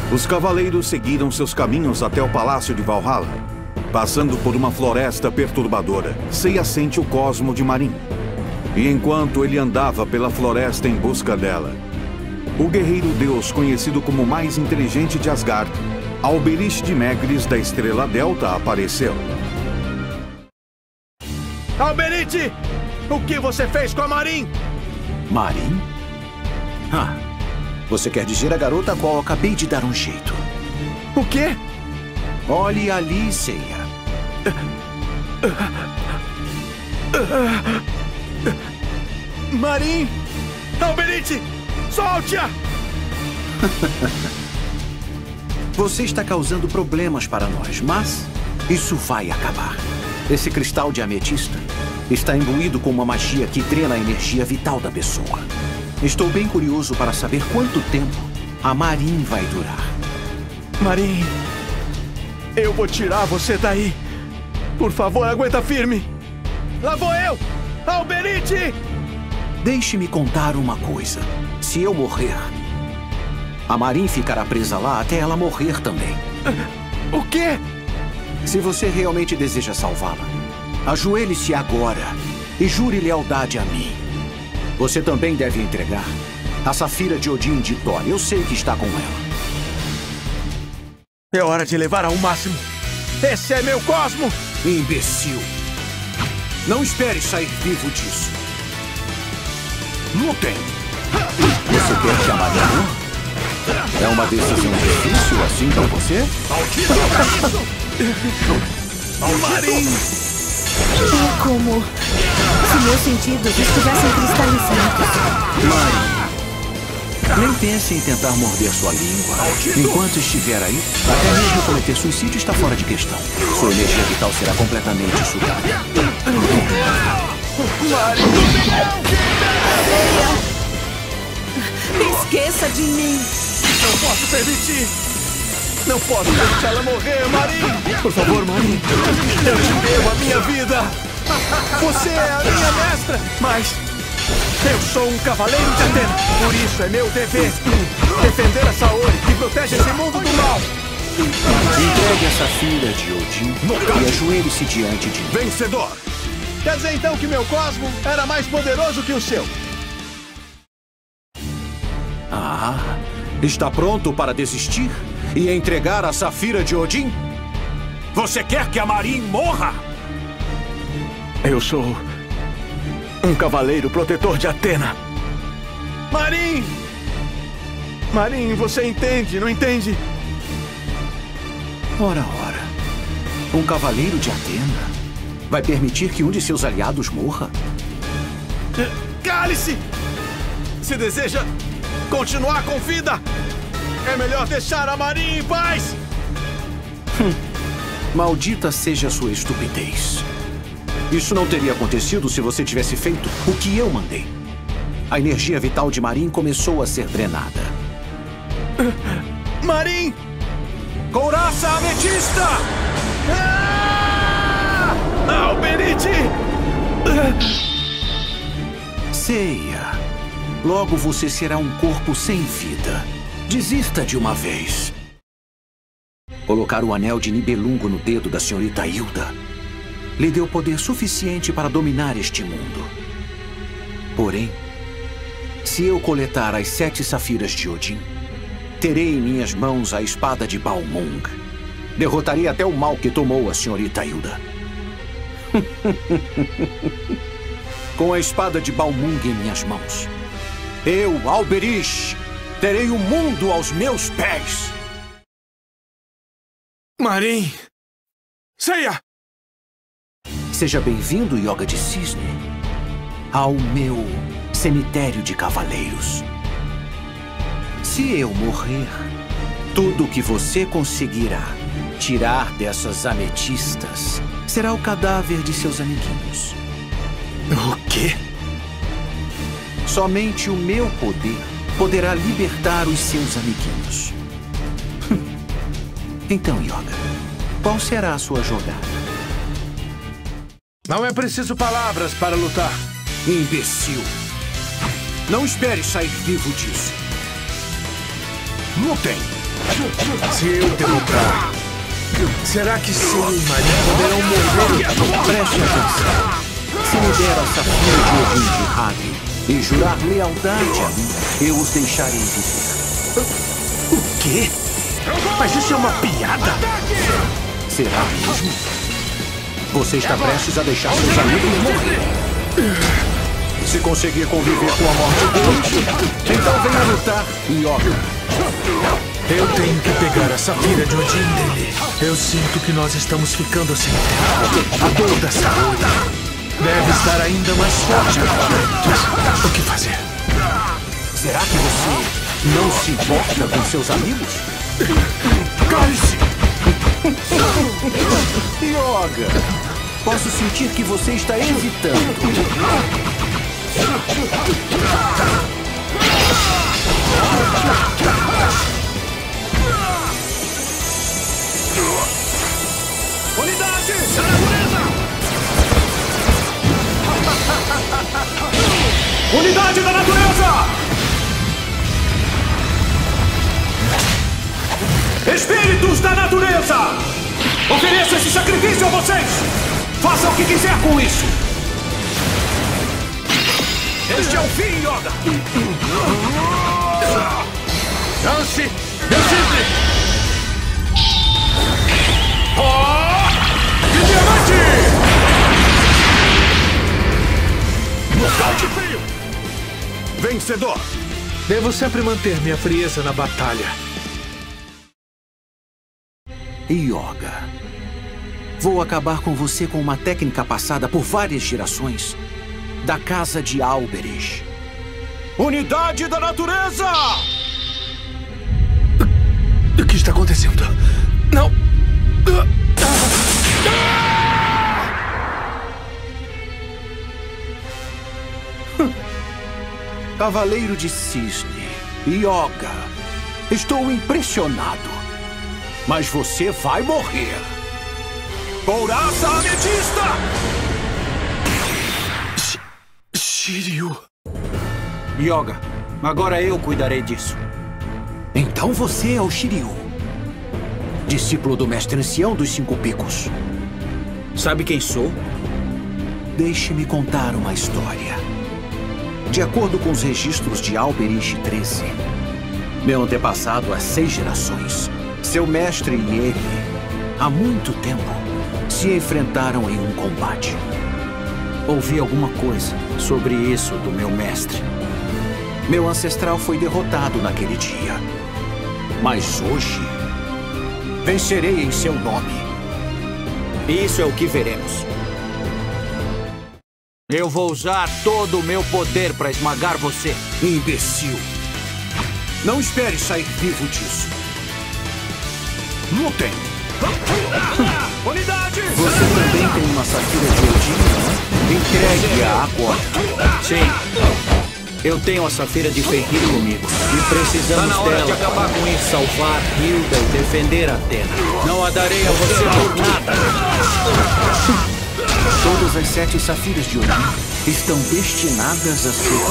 Os cavaleiros seguiram seus caminhos até o Palácio de Valhalla. Passando por uma floresta perturbadora, Seiya sente o cosmo de Marin. E enquanto ele andava pela floresta em busca dela, o guerreiro deus conhecido como o mais inteligente de Asgard, Alberich de Megris da Estrela Delta, apareceu. Alberich! O que você fez com a Marin? Marin? Ah, você quer dizer a garota a qual eu acabei de dar um jeito. O quê? Olhe ali, Seiya. Marin! Alberich! Solte-a! Você está causando problemas para nós, mas isso vai acabar. Esse cristal de ametista está imbuído com uma magia que drena a energia vital da pessoa. Estou bem curioso para saber quanto tempo a Marin vai durar. Marin, eu vou tirar você daí. Por favor, aguenta firme. Lá vou eu! Alberich! Deixe-me contar uma coisa. Se eu morrer, a Marin ficará presa lá até ela morrer também. O quê? Se você realmente deseja salvá-la, ajoelhe-se agora e jure lealdade a mim. Você também deve entregar a Safira de Odin de Thor. Eu sei que está com ela. É hora de levar ao máximo. Esse é meu cosmo! Imbecil! Não espere sair vivo disso. Lutem! Você quer que a Marin morra? É uma decisão difícil assim pra você? Marin! É como se meus sentidos estivessem cristalizados. Marin, nem pense em tentar morder sua língua. Enquanto estiver aí, até mesmo cometer suicídio está fora de questão. Sua energia vital será completamente sugada. Esqueça de mim! Não posso permitir! Não posso deixá-la morrer, Marin! Por favor, Marin. Eu te devo a minha vida! Você é a minha mestra! Mas eu sou um cavaleiro de Atena! Por isso é meu dever defender a Saori que protege esse mundo do mal! Entregue essa filha de Odin e ajoelhe-se diante de mim. Vencedor! Quer dizer então que meu cosmo era mais poderoso que o seu? Ah, está pronto para desistir e entregar a Safira de Odin? Você quer que a Marin morra? Eu sou um cavaleiro protetor de Atena. Marin! Marin, você entende, não entende? Ora, ora. Um cavaleiro de Atena vai permitir que um de seus aliados morra? Cale-se! Se deseja continuar com vida, é melhor deixar a Marin em paz! Maldita seja a sua estupidez. Isso não teria acontecido se você tivesse feito o que eu mandei. A energia vital de Marin começou a ser drenada. Marin! Couraça ametista! Alberich! Seiya, logo você será um corpo sem vida. Desista de uma vez. Colocar o anel de Nibelungo no dedo da senhorita Hilda lhe deu poder suficiente para dominar este mundo. Porém, se eu coletar as 7 safiras de Odin, terei em minhas mãos a espada de Balmung. Derrotarei até o mal que tomou a senhorita Hilda. Com a espada de Balmung em minhas mãos, eu, Alberich, terei o mundo aos meus pés. Marin! Seiya! Seja bem-vindo, Yoga de Cisne, ao meu cemitério de cavaleiros. Se eu morrer, tudo que você conseguirá tirar dessas ametistas será o cadáver de seus amiguinhos. O quê? Somente o meu poder poderá libertar os seus amiguinhos. Então, Yoga, qual será a sua jogada? Não é preciso palavras para lutar. Imbecil! Não espere sair vivo disso. Lutem! Se eu derrotar, será que Seiya e Marin poderão morrer? Preste atenção. Se me der a safira de Odin de Hagrid e jurar lealdade a mim, eu os deixarei viver. O quê? Mas isso é uma piada? Será mesmo? Você está prestes a deixar seus amigos morrer. Se conseguir conviver com a morte deles, então venha lutar, Yoga. Eu tenho que pegar a safira de Odin dele. Eu sinto que nós estamos ficando sem tempo. A dor da saúde deve estar ainda mais forte agora. O que fazer? Será que você não se importa com seus amigos? Cale-se! Yoga, posso sentir que você está hesitando. Unidade da natureza! Unidade da natureza! Espíritos da natureza! Ofereço esse sacrifício a vocês! Façam o que quiser com isso! Este é o fim, Yoga! Chance decide! De diamante! Nocaute frio! Vencedor! Devo sempre manter minha frieza na batalha. Yoga, vou acabar com você com uma técnica passada por várias gerações da casa de Alberich. Unidade da natureza! O que está acontecendo? Não! Cavaleiro de Cisne, Yoga, estou impressionado. Mas você vai morrer. Couraça ametista! Shiryu. Yoga, agora eu cuidarei disso. Então você é o Shiryu, discípulo do mestre ancião dos Cinco Picos. Sabe quem sou? Deixe-me contar uma história. De acordo com os registros de Alberich 13, meu antepassado há 6 gerações, seu mestre e ele, há muito tempo, se enfrentaram em um combate. Ouvi alguma coisa sobre isso do meu mestre. Meu ancestral foi derrotado naquele dia. Mas hoje, vencerei em seu nome. Isso é o que veremos. Eu vou usar todo o meu poder para esmagar você. Imbecil. Não espere sair vivo disso. Lutem! Unidade! Você também tem uma safira de Odin, não? Entregue-a agora. Sim. Eu tenho a safira de Fenrir comigo. E precisamos dela de acabar com isso. Salvar Hilda e defender Athena. Não a darei a você por nada. Todas as 7 safiras de Odin estão destinadas a ser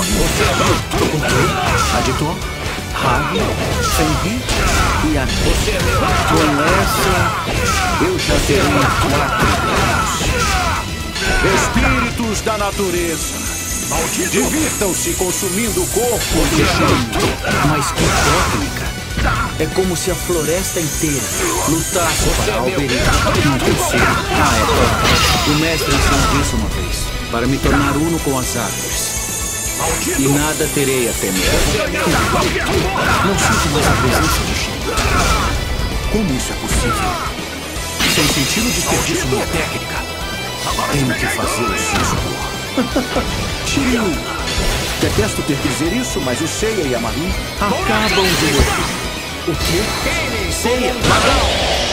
Aditor, Hagrid, Fenrir e Athena. Com essa, eu já terei 4 Espíritos da natureza, divirtam-se consumindo o corpo de Shiryu. Mas que técnica! É como se a floresta inteira lutasse para Alberich. Um terceiro. É claro. O mestre ensinou isso uma vez, para me tornar uno com as árvores. E nada terei a temer. Não sinto mais a presença de Shiryu. Como isso é possível? Sem sentir o desperdício minha técnica, tenho que fazer o se expor. Shiryu, detesto ter que dizer isso, mas o Seiya e a Marin acabam de morrer. O quê? Seiya, ladrão!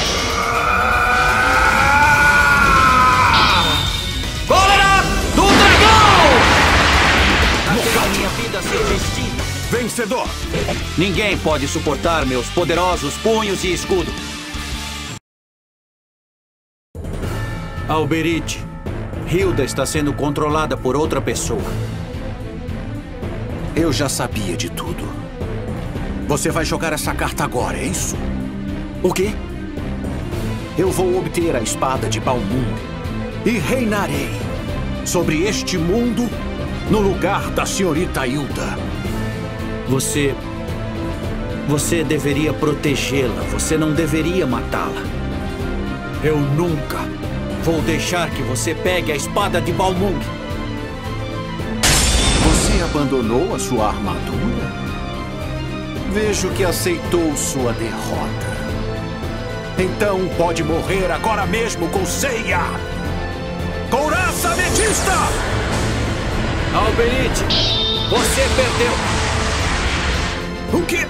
Cólera do dragão! A minha vida seja extinta. Vencedor! Ninguém pode suportar meus poderosos punhos e escudo. Alberich, Hilda está sendo controlada por outra pessoa. Eu já sabia de tudo. Você vai jogar essa carta agora, é isso? O quê? Eu vou obter a espada de Balmung e reinarei sobre este mundo no lugar da senhorita Hilda. Você deveria protegê-la. Você não deveria matá-la. Eu nunca vou deixar que você pegue a espada de Balmung. Você abandonou a sua armadura? Vejo que aceitou sua derrota. Então pode morrer agora mesmo com Seiya! Couraça Ametista! Alberite, você perdeu! O quê?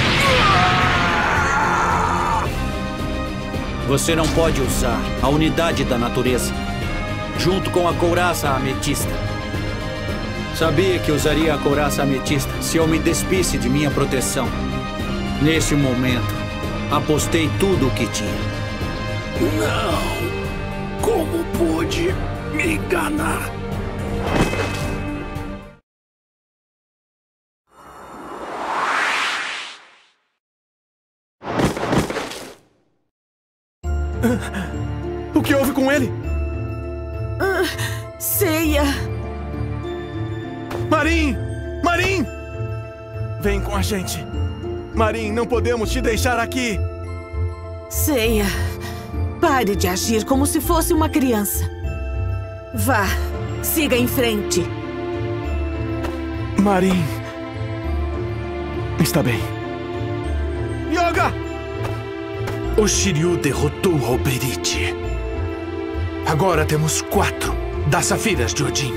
Você não pode usar a unidade da natureza junto com a couraça ametista. Sabia que usaria a couraça ametista se eu me despisse de minha proteção. Nesse momento, apostei tudo o que tinha. Não! Como pôde me enganar? O que houve com ele? Seiya! Marin! Marin! Vem com a gente. Marin, não podemos te deixar aqui. Seiya, pare de agir como se fosse uma criança. Vá, siga em frente. Marin. Está bem. Yoga! O Shiryu derrotou o Alberite. Agora temos 4 das Safiras de Odin.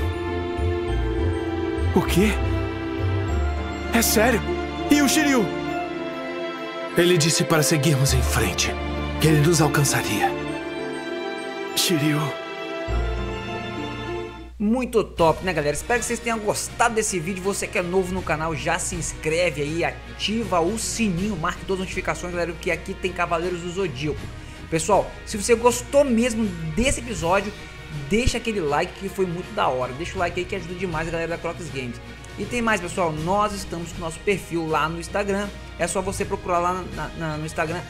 O quê? É sério? E o Shiryu? Ele disse para seguirmos em frente, que ele nos alcançaria. Shiryu. Muito top, né, galera? Espero que vocês tenham gostado desse vídeo. Você que é novo no canal, já se inscreve aí, ativa o sininho, marque todas as notificações, galera, que aqui tem Cavaleiros do Zodíaco. Pessoal, se você gostou mesmo desse episódio, deixa aquele like que foi muito da hora. Deixa o like aí que ajuda demais a galera da Crocs Games. E tem mais, pessoal, nós estamos com o nosso perfil lá no Instagram. É só você procurar lá no Instagram,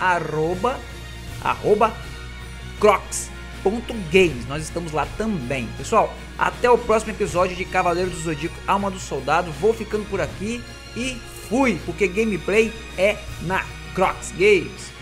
@crocs.games. Nós estamos lá também. Pessoal, até o próximo episódio de Cavaleiros do Zodíaco, Alma do Soldado. Vou ficando por aqui e fui, porque gameplay é na Crocs Games.